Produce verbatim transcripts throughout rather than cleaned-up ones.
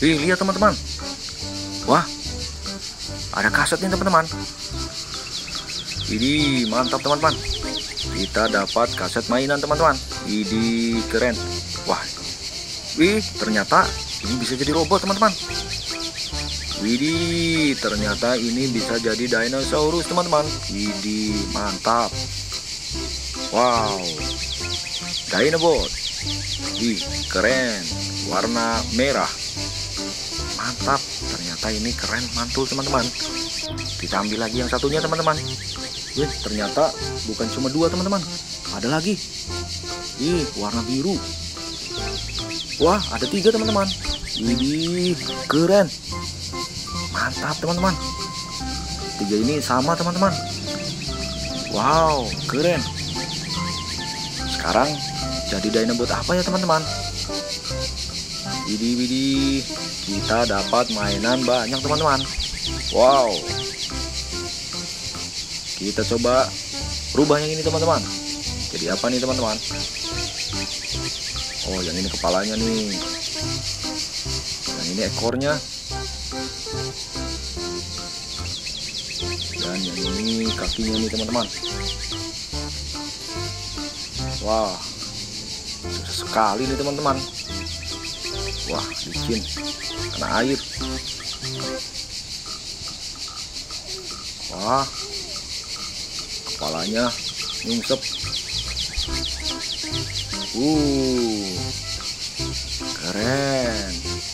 Wih, lihat teman-teman. Wah, ada kaset nih teman-teman. Ini mantap teman-teman. Kita dapat kaset mainan teman-teman. Ini keren. Wah, wih, ternyata ini bisa jadi robot teman-teman. Widih, ternyata ini bisa jadi dinosaurus teman-teman. Widih, mantap. Wow, Dinobot. Wih, keren. Warna merah. Mantap, ternyata ini keren, mantul teman-teman. Kita ambil lagi yang satunya teman-teman. Wih, ternyata bukan cuma dua teman-teman, ada lagi. Ih, warna biru. Wah, ada tiga teman-teman. Widih, keren. Mantap teman-teman. Tiga ini sama teman-teman. Wow, keren. Sekarang jadi Dinobot apa ya teman-teman? Widih, widih. Kita dapat mainan banyak teman-teman. Wow. Kita coba rubah yang ini teman-teman. Jadi apa nih teman-teman? Oh, yang ini kepalanya nih. Yang ini ekornya. Dan yang ini kakinya nih teman-teman. Wah, susah sekali nih teman-teman. Wah, licin karena air. Wah, kepalanya nyungsep. Uh, keren.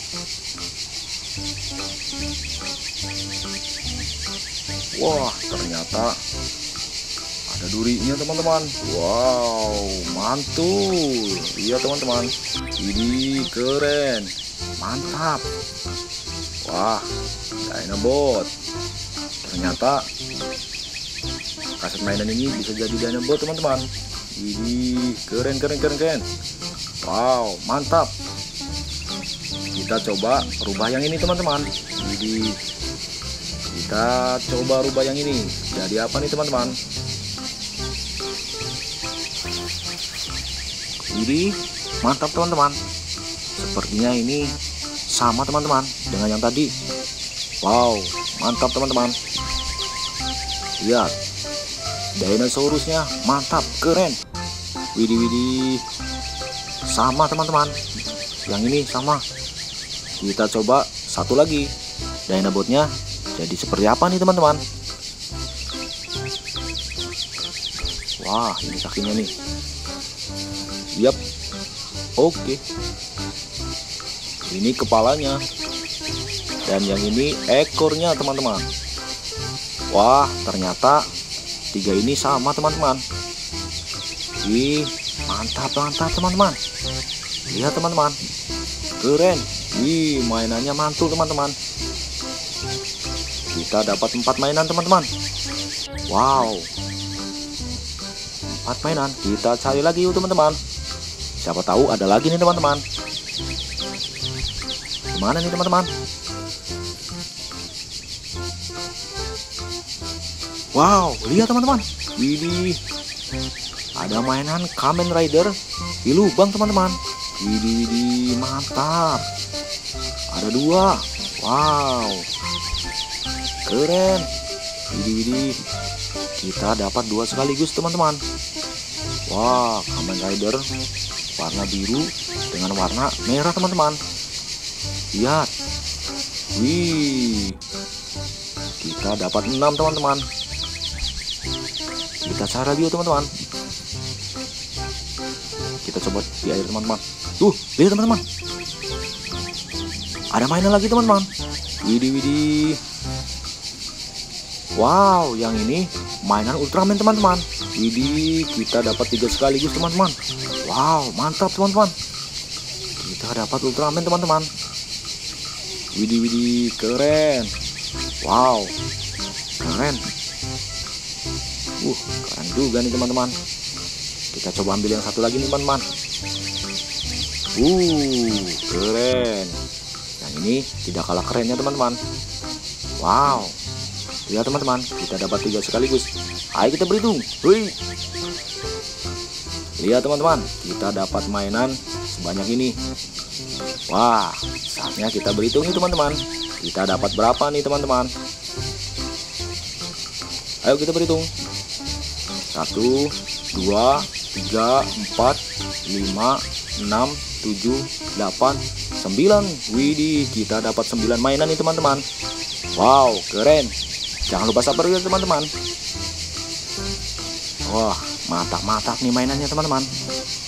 Wah, ternyata ada durinya teman-teman. Wow, mantul. Iya teman-teman, ini keren, mantap. Wah, Dinobot. Ternyata kaset mainan ini bisa jadi Dinobot teman-teman. Ini keren keren keren keren. Wow, mantap. Kita coba rubah yang ini teman-teman. Jadi kita coba rubah yang ini. Jadi apa nih teman-teman? Ini mantap teman-teman. Sepertinya ini sama teman-teman dengan yang tadi. Wow, mantap teman-teman. Lihat, dinosaurusnya mantap, keren. Widih widih, sama teman-teman. Yang ini sama. Kita coba satu lagi. Dinobotnya jadi seperti apa nih teman-teman? Wah, ini kakinya nih. Yap, oke. Ini kepalanya. Dan yang ini ekornya teman-teman. Wah, ternyata tiga ini sama teman-teman. Ih, mantap mantap teman-teman. Lihat teman-teman, keren. Ih, mainannya mantul teman-teman. Kita dapat empat mainan teman-teman. Wow, empat mainan. Kita cari lagi yuk teman-teman. Siapa tahu ada lagi nih teman-teman. Gimana nih teman-teman? Wow, lihat teman-teman. Widih, ada mainan Kamen Rider di lubang teman-teman. Widih, widih, mantap. Ada dua. Wow, keren. Widih, widih. Kita dapat dua sekaligus teman-teman. Wah, Kamen Rider warna biru dengan warna merah teman-teman. Lihat. Wih, kita dapat enam teman-teman. Kita cari lagi teman-teman. Kita coba di air teman-teman. Tuh, lihat teman-teman. Ada mainan lagi teman-teman. Widih widih. Wow, yang ini mainan Ultraman teman-teman. Widih, kita dapat tiga sekaligus teman-teman. Wow, mantap teman-teman. Kita dapat Ultraman teman-teman. Widih widih, keren. Wow, keren. Uh, keren juga nih teman-teman. Kita coba ambil yang satu lagi nih teman-teman. Uh, keren. Yang ini tidak kalah kerennya teman-teman. Wow. Lihat teman-teman, kita dapat tiga sekaligus. Ayo kita berhitung. Hui. Lihat teman-teman, kita dapat mainan sebanyak ini. Wah, saatnya kita berhitung nih teman-teman. Kita dapat berapa nih teman-teman? Ayo kita berhitung. Satu, dua, tiga, empat, lima, enam, tujuh, delapan, sembilan. Widih, kita dapat sembilan mainan nih teman-teman. Wow, keren. Jangan lupa sabar ya teman-teman. Wah, mantap-mantap nih mainannya teman-teman.